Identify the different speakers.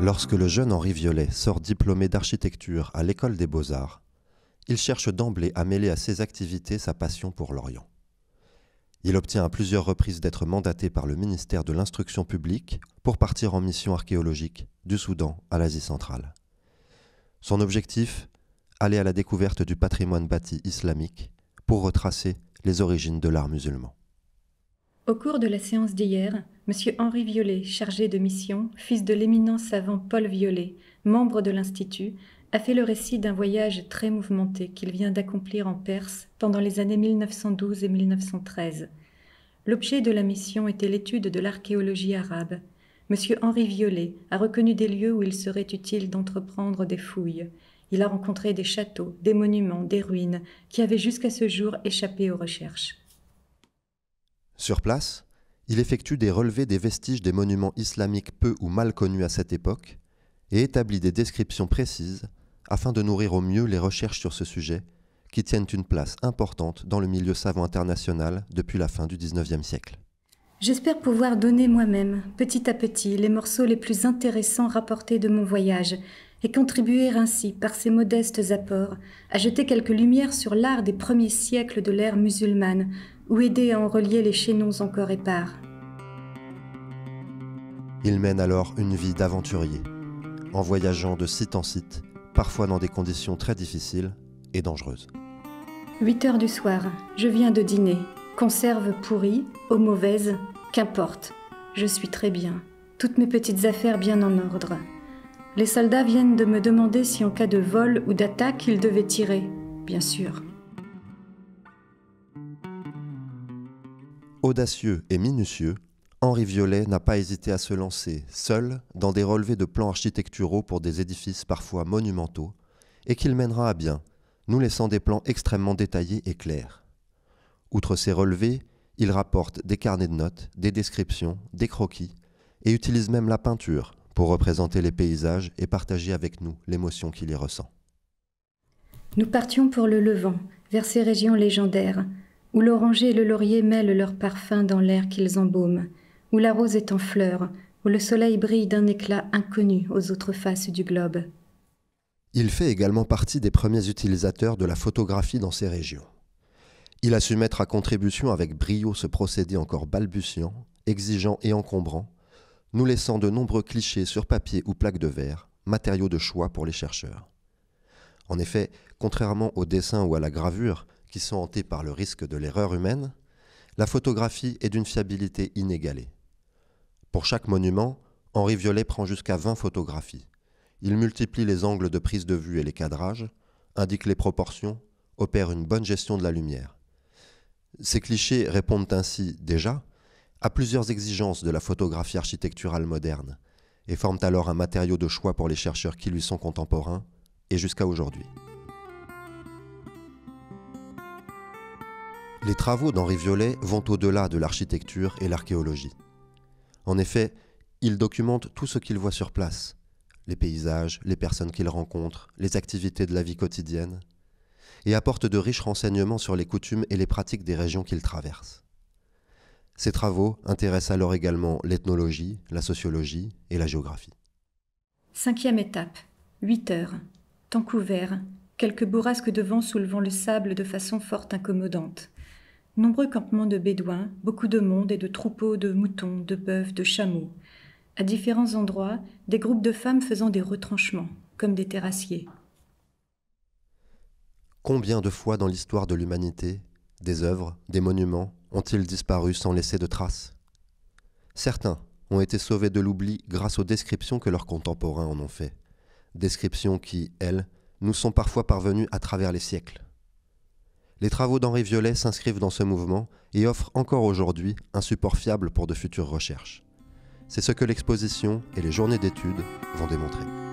Speaker 1: Lorsque le jeune Henri Violet sort diplômé d'architecture à l'École des Beaux-Arts, il cherche d'emblée à mêler à ses activités sa passion pour l'Orient. Il obtient à plusieurs reprises d'être mandaté par le ministère de l'Instruction publique pour partir en mission archéologique du Soudan à l'Asie centrale. Son objectif, aller à la découverte du patrimoine bâti islamique pour retracer les origines de l'art musulman.
Speaker 2: Au cours de la séance d'hier, M. Henri Violet, chargé de mission, fils de l'éminent savant Paul Violet, membre de l'Institut, a fait le récit d'un voyage très mouvementé qu'il vient d'accomplir en Perse pendant les années 1912 et 1913. L'objet de la mission était l'étude de l'archéologie arabe. M. Henri Violet a reconnu des lieux où il serait utile d'entreprendre des fouilles. Il a rencontré des châteaux, des monuments, des ruines qui avaient jusqu'à ce jour échappé aux recherches.
Speaker 1: Sur place, il effectue des relevés des vestiges des monuments islamiques peu ou mal connus à cette époque et établit des descriptions précises afin de nourrir au mieux les recherches sur ce sujet qui tiennent une place importante dans le milieu savant international depuis la fin du XIXe siècle.
Speaker 2: J'espère pouvoir donner moi-même, petit à petit, les morceaux les plus intéressants rapportés de mon voyage et contribuer ainsi, par ces modestes apports, à jeter quelques lumières sur l'art des premiers siècles de l'ère musulmane ou aider à en relier les chaînons encore épars.
Speaker 1: Il mène alors une vie d'aventurier, en voyageant de site en site, parfois dans des conditions très difficiles et dangereuses.
Speaker 2: 8 heures du soir, je viens de dîner. Conserve pourrie, eau mauvaise, qu'importe. Je suis très bien. Toutes mes petites affaires bien en ordre. Les soldats viennent de me demander si en cas de vol ou d'attaque, ils devaient tirer. Bien sûr.
Speaker 1: Audacieux et minutieux, Henri Violet n'a pas hésité à se lancer, seul, dans des relevés de plans architecturaux pour des édifices parfois monumentaux, et qu'il mènera à bien, nous laissant des plans extrêmement détaillés et clairs. Outre ces relevés, il rapporte des carnets de notes, des descriptions, des croquis, et utilise même la peinture pour représenter les paysages et partager avec nous l'émotion qu'il y ressent.
Speaker 2: Nous partions pour le Levant, vers ces régions légendaires, où l'oranger et le laurier mêlent leur parfum dans l'air qu'ils embaument, où la rose est en fleurs, où le soleil brille d'un éclat inconnu aux autres faces du globe.
Speaker 1: Il fait également partie des premiers utilisateurs de la photographie dans ces régions. Il a su mettre à contribution avec brio ce procédé encore balbutiant, exigeant et encombrant, nous laissant de nombreux clichés sur papier ou plaques de verre, matériaux de choix pour les chercheurs. En effet, contrairement au dessin ou à la gravure, qui sont hantés par le risque de l'erreur humaine, la photographie est d'une fiabilité inégalée. Pour chaque monument, Henri Violet prend jusqu'à 20 photographies. Il multiplie les angles de prise de vue et les cadrages, indique les proportions, opère une bonne gestion de la lumière. Ces clichés répondent ainsi déjà à plusieurs exigences de la photographie architecturale moderne et forment alors un matériau de choix pour les chercheurs qui lui sont contemporains et jusqu'à aujourd'hui. Les travaux d'Henri Violet vont au-delà de l'architecture et l'archéologie. En effet, il documente tout ce qu'il voit sur place, les paysages, les personnes qu'il rencontre, les activités de la vie quotidienne, et apporte de riches renseignements sur les coutumes et les pratiques des régions qu'il traverse. Ses travaux intéressent alors également l'ethnologie, la sociologie et la géographie.
Speaker 2: 5e étape, 8 heures, temps couvert, quelques bourrasques de vent soulevant le sable de façon fort incommodante. Nombreux campements de bédouins, beaucoup de monde et de troupeaux de moutons, de bœufs, de chameaux. À différents endroits, des groupes de femmes faisant des retranchements, comme des terrassiers.
Speaker 1: Combien de fois dans l'histoire de l'humanité, des œuvres, des monuments ont-ils disparu sans laisser de traces ? Certains ont été sauvés de l'oubli grâce aux descriptions que leurs contemporains en ont fait. Descriptions qui, elles, nous sont parfois parvenues à travers les siècles. Les travaux d'Henri Violet s'inscrivent dans ce mouvement et offrent encore aujourd'hui un support fiable pour de futures recherches. C'est ce que l'exposition et les journées d'études vont démontrer.